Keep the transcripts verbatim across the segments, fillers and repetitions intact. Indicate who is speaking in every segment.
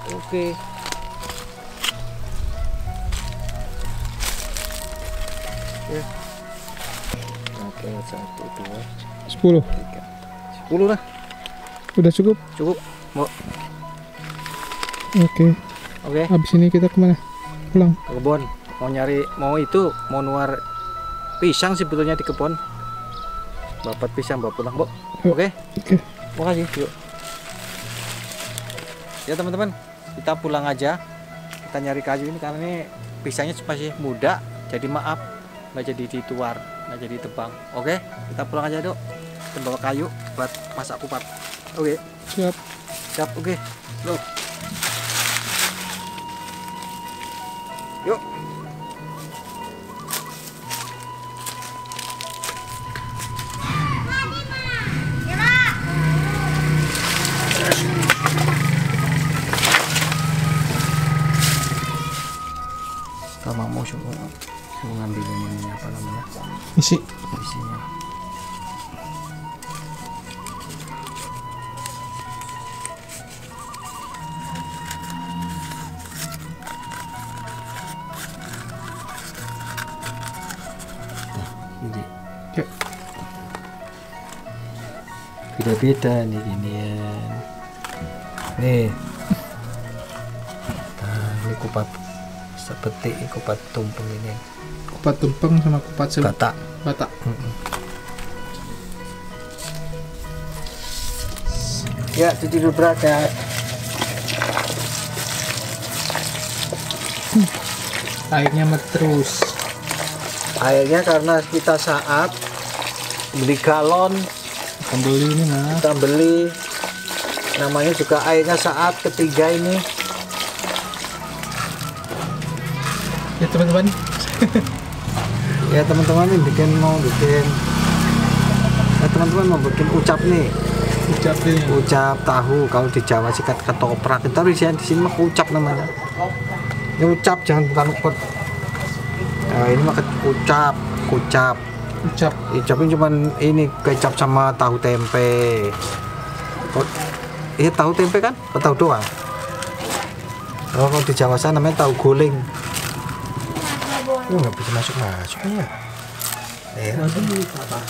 Speaker 1: Oke. Ya. Oke, satu, dua,
Speaker 2: sepuluh.
Speaker 1: tiga, sepuluh lah.
Speaker 2: Udah cukup?
Speaker 1: Cukup. Mau.
Speaker 2: Oke.
Speaker 1: Oke.
Speaker 2: Habis ini kita kemana? Pulang.
Speaker 1: Ke kebun. Mau nyari, mau itu, mau nuar pisang sebetulnya di kebun. Bapak pisang bawa pulang, Bu. Oke.
Speaker 2: Oke.
Speaker 1: Makasih. Yuk. Ya teman-teman, kita pulang aja. Kita nyari kayu ini karena ini pisangnya masih muda, jadi maaf nggak jadi dituar, nggak jadi tebang. Oke, kita pulang aja, Dok. Kita bawa kayu buat masak kupat. Oke.
Speaker 2: Siap.
Speaker 1: Siap. Oke. Loh. Yuk. Sama mau coba mau ngambil ini apa namanya?
Speaker 2: Isi.
Speaker 1: Isinya. Ini.
Speaker 2: Ya.
Speaker 1: Beda-beda nih ginian. Nih. Nah, ini kupat seperti kupat tumpeng ini.
Speaker 2: Kupat tumpeng sama kupat se
Speaker 1: Batak.
Speaker 2: Batak.
Speaker 1: Mm-mm. Ya, cuci dulu berat ya.
Speaker 2: Airnya terus.
Speaker 1: Airnya karena kita saat beli galon,
Speaker 2: Kembali ini mas.
Speaker 1: kita beli namanya juga airnya saat ketiga ini.
Speaker 2: Ya teman-teman.
Speaker 1: Ya teman-teman ini bikin mau bikin ya teman-teman mau bikin ucap nih.
Speaker 2: Ucap ini.
Speaker 1: Ucap tahu, kalau di Jawa sih kata ketoprak, kita di sini di sini mah ucap namanya. Ini ucap, jangan bukan ukut. Nah, ini mah ucap, ucap.
Speaker 2: Ucap.
Speaker 1: Ucapnya cuman ini kecap sama tahu tempe. Oh, iya tahu tempe kan? Atau tahu doang? Oh, kalau di Jawa sana namanya tahu guling. Oh, nggak bisa masuk masuk ya. Eh, apa?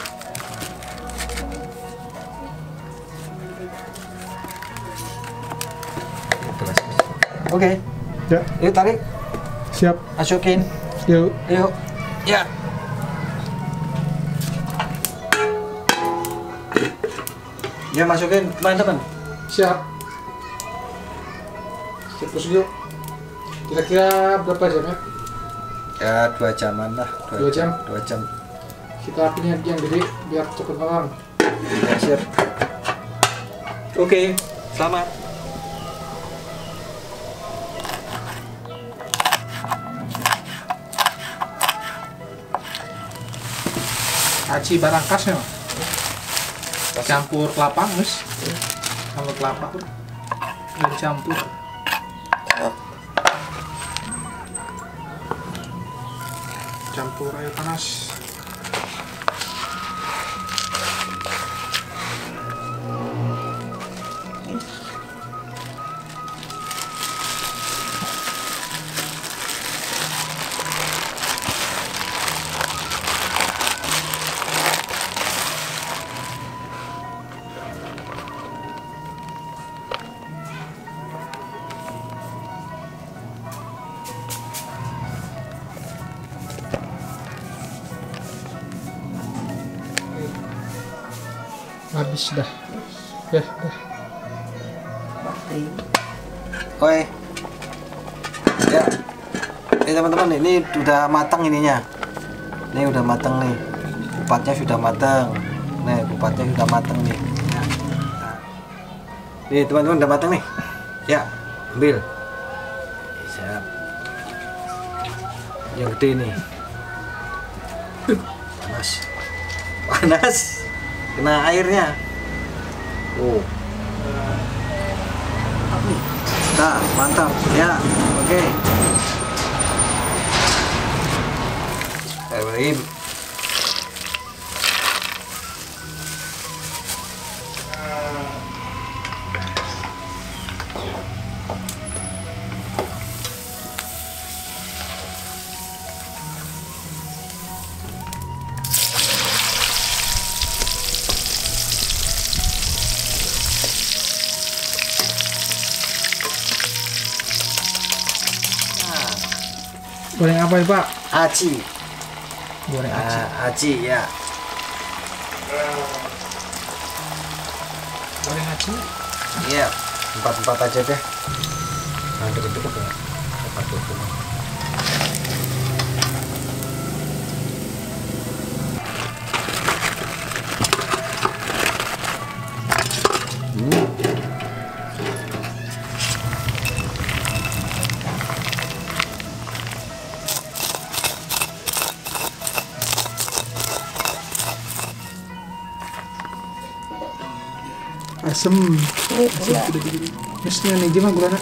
Speaker 1: Oke,
Speaker 2: Ya.
Speaker 1: yuk tarik,
Speaker 2: Siap.
Speaker 1: masukin,
Speaker 2: Yuk.
Speaker 1: yuk, ya. Ya masukin, teman-teman.
Speaker 2: Siap. Siap terus yuk. Kira-kira berapa jam ya?
Speaker 1: Ya dua jaman lah,
Speaker 2: Dua jam?
Speaker 1: dua jam.
Speaker 2: Kita apinya yang gede biar cepet matang.
Speaker 1: Ya, siap. Oke, selamat.
Speaker 2: Aci barangkas ya. Campur kelapa mas. Campur kelapa pun. Nggak dicampur. Campur air panas. Habis dah. Ya, dah.
Speaker 1: Oke. Ya. Ini teman-teman, ini sudah matang ininya. Ini udah matang nih. Kupatnya sudah matang. Nih, kupatnya sudah matang nih. Nih, teman-teman udah matang nih. Ya, ambil. Siap. Yang gede nih. Panas. Panas. Kena airnya. Oh. Nah, mantap. Ya, oke. Bismillahirrahmanirrahim.
Speaker 2: Goreng apa nih Pak?
Speaker 1: Aci.
Speaker 2: Goreng aci.
Speaker 1: Nah, aci ya.
Speaker 2: Goreng aci.
Speaker 1: Iya, empat-empat aja deh. Nah, cukup-cukup ya. Empat cukup. Hmm.
Speaker 2: Asem. Asem udah digini. Terusnya nih gimana gulana?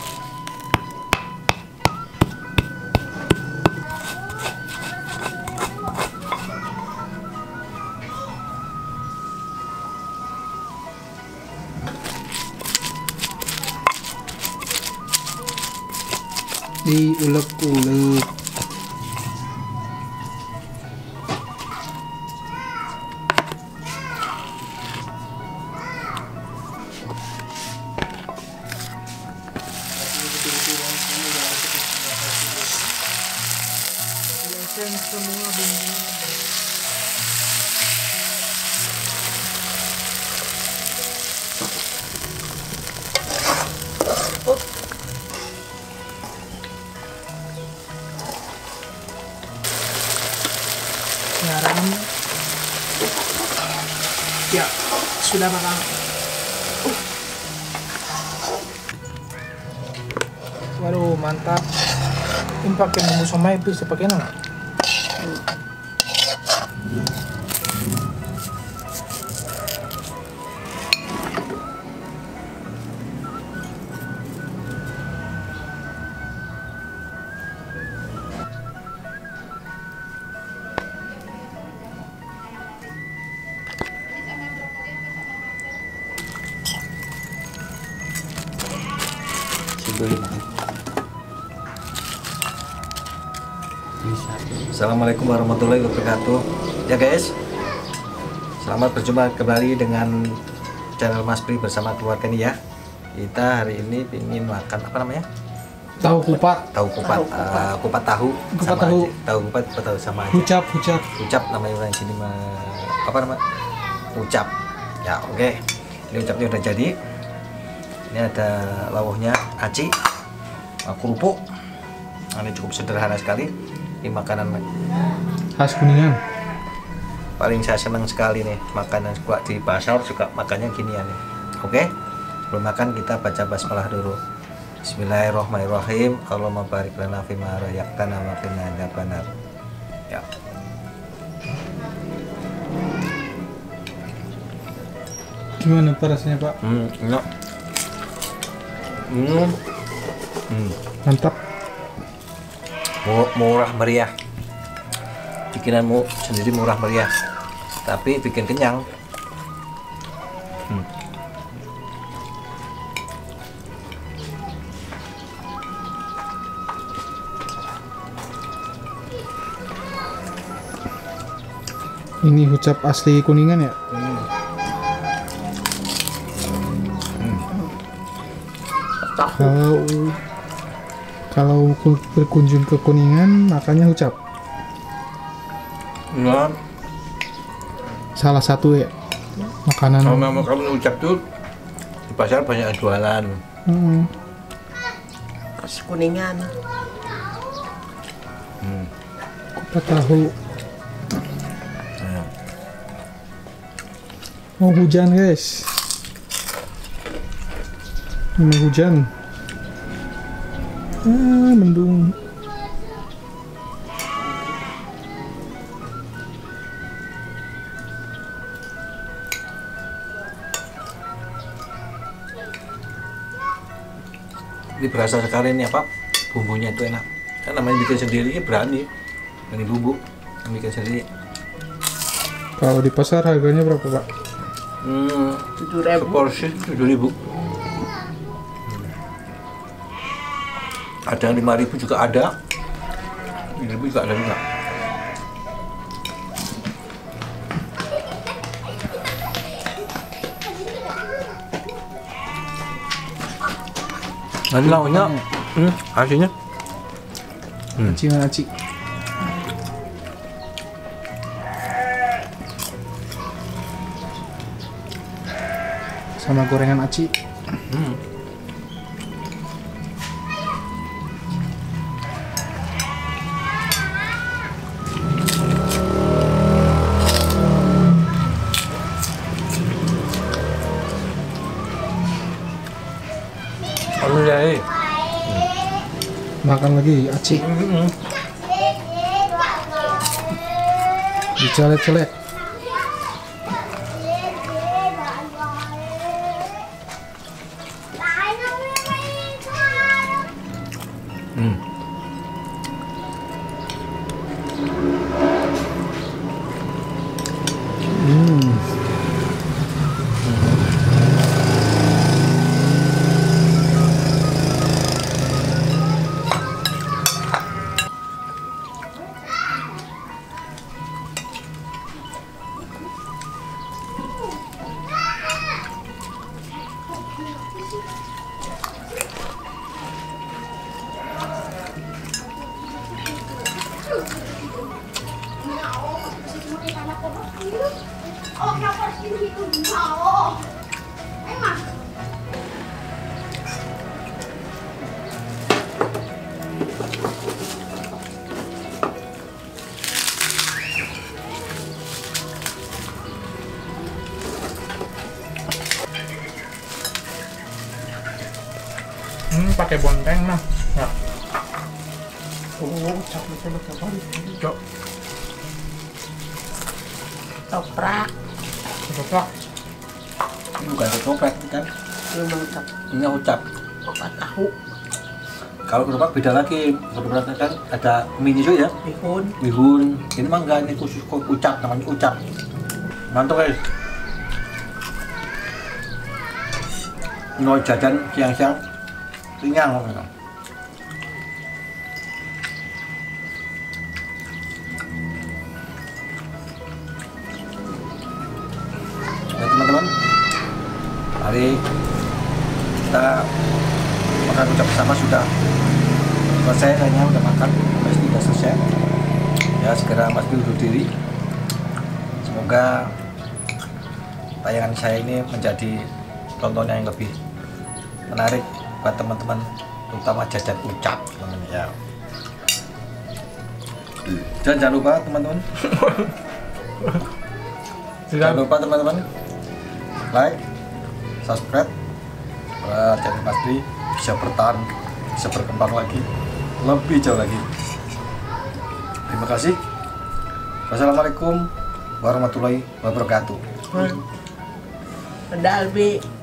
Speaker 2: Diulek-ulek. Semua bumbu. Garam. Ya, sudah matang. Waduh, mantap. Ini pakai bumbu somai bisa pakai nggak?
Speaker 1: Assalamualaikum warahmatullahi wabarakatuh. Ya guys, selamat berjumpa kembali dengan channel Mas Pri bersama keluarga nih ya. Kita hari ini ingin makan apa namanya?
Speaker 2: Tahu kupat.
Speaker 1: Tahu kupat,
Speaker 3: Tahu kupat.
Speaker 1: uh, kupat tahu.
Speaker 2: Kupat
Speaker 1: sama
Speaker 2: tahu.
Speaker 1: aja. Tahu kupat, kupat tahu sama aja.
Speaker 2: Ucap, ucap.
Speaker 1: Ucap namanya orang sini mah apa nama? Ucap. Ya oke. Okay. Ini ucapnya udah jadi. Ini ada lawuhnya aci, uh, kerupuk. Ini cukup sederhana sekali. Ini makanan
Speaker 2: Khas Kuningan.
Speaker 1: paling saya senang sekali nih, makanan suka di pasar suka makannya ginian nih. Oke, sebelum makan kita baca basmalah dulu. Bismillahirrahmanirrahim. Allahumma barik lana fima razaqtana wa qina adzabannar. Ya.
Speaker 2: Gimana Pak rasanya Pak?
Speaker 1: Hmm, enak. Hmm. Hmm.
Speaker 2: Mantap.
Speaker 1: Mu- Murah meriah. Bikinanmu sendiri murah meriah, tapi bikin kenyang. Hmm.
Speaker 2: Ini ucap asli Kuningan ya?
Speaker 1: Hmm.
Speaker 2: Kalau kalau ku- berkunjung ke Kuningan makannya ucap.
Speaker 1: Nah,
Speaker 2: Salah satu ya makanan.
Speaker 1: kalau memang kamu ucap tuh di pasar banyak yang jualan.
Speaker 2: Hmm.
Speaker 3: Khas Kuningan.
Speaker 1: Hmm.
Speaker 2: Kupat tahu.
Speaker 1: Nah.
Speaker 2: Mau hujan guys. Mau hujan. Ah, mendung.
Speaker 1: Ini berasa sekali nih apa bumbunya itu enak. Kan namanya bikin sendiri berani. Ini bumbu yang bikin sendiri.
Speaker 2: Kalau di pasar harganya berapa Pak?
Speaker 1: Hmm,
Speaker 3: tujuh ribu.
Speaker 1: seporsi tujuh ribu. Ada lima ribu juga ada. lima ribu juga ada juga. Nanti lauknya, hmm, hasilnya Hmm.
Speaker 2: Aci mana aci? Sama gorengan aci.
Speaker 1: Hmm. Oh ya, eh.
Speaker 2: Makan lagi aci.
Speaker 1: Hmm.
Speaker 2: Dicolet-colet.
Speaker 1: Hmm.
Speaker 2: Hmm. Hmm, pakai bonteng nah. Ya.
Speaker 3: Oh, coba coba
Speaker 2: Cok.
Speaker 3: toprak.
Speaker 2: Coklat.
Speaker 1: Bukan ketoprak kan?
Speaker 3: Memang top
Speaker 1: Ini ucap.
Speaker 3: opat tahu.
Speaker 1: Kalau ketoprak beda lagi. Ketoprak kan ada mie juga ya.
Speaker 3: Bihun.
Speaker 1: Bihun. Ini mah enggak, ini khusus kok ucap, namanya ucap. Mantap guys. Mau jajan siang-siang kenyang kok. Ya teman-teman, mari kita makan ucap bersama. Sudah selesai, kayaknya udah makan, Mas Di udah selesai. Ya segera Mas Di undur diri. Semoga tayangan saya ini menjadi tontonan yang lebih menarik buat teman-teman, terutama jajan ucap teman-teman ya. Dan jangan lupa teman-teman, jangan lupa teman-teman like, subscribe, uh, channel Mas Di bisa bertahan, bisa berkembang lagi, lebih jauh lagi. Terima kasih. Wassalamualaikum warahmatullahi wabarakatuh.
Speaker 3: Pedal bi.